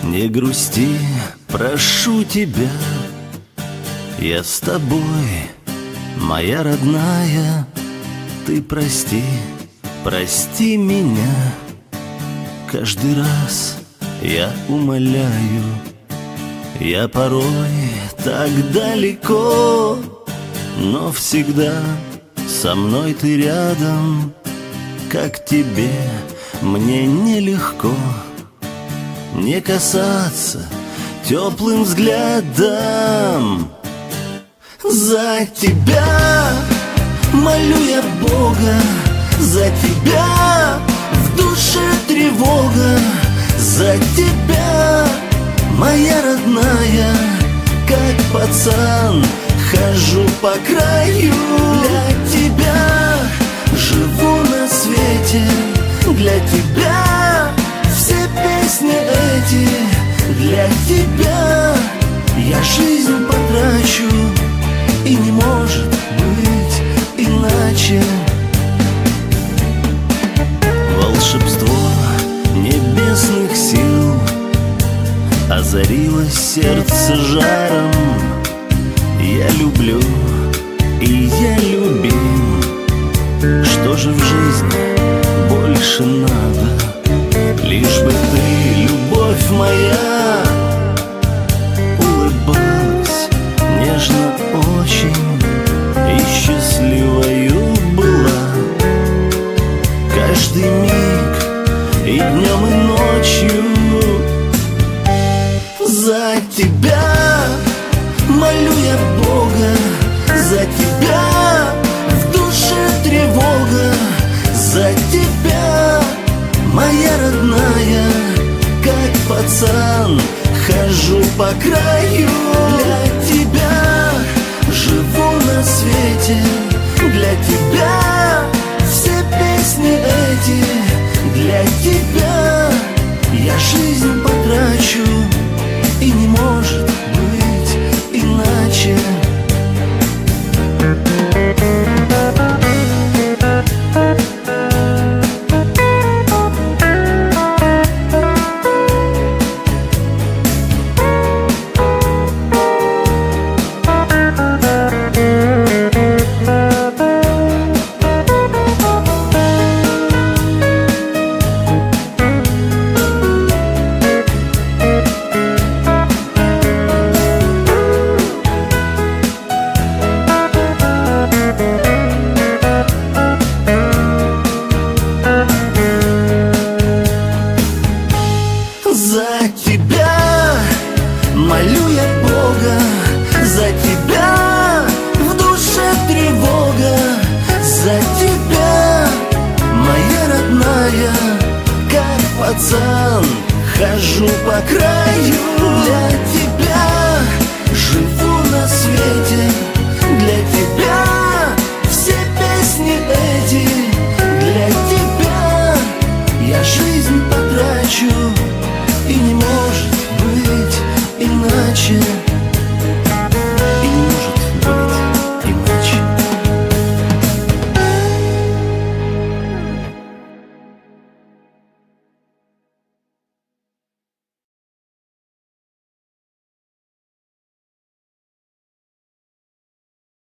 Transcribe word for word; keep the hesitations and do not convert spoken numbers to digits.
Не грусти, прошу тебя, я с тобой, моя родная. Ты прости, прости меня. Каждый раз я умоляю, я порой так далеко, но всегда со мной ты рядом. Как тебе, мне нелегко не касаться теплым взглядом. За тебя молю я Бога, за тебя в душе тревога, за тебя, моя родная. Как пацан хожу по краю, для тебя живу на свете, для тебя все песни эти, для тебя я жизнь потрачу, и не может быть иначе. Волшебство небесных сил озарило сердце жаром. Я люблю, и я любим. Что же в жизни больше надо? Лишь бы ты, любовь моя, улыбалась нежно очень и счастливою была. Каждый миг и днем, и ночью. За тебя молю я Бога, за тебя в душе тревога, за тебя, моя родная. Как пацан хожу по краю, для тебя живу на свете, для тебя все песни эти, для тебя я жизнь потрачу, и не может быть иначе. За тебя молю я Бога, за тебя в душе тревога, за тебя, моя родная. Как пацан хожу по краю, для тебя живу на свете,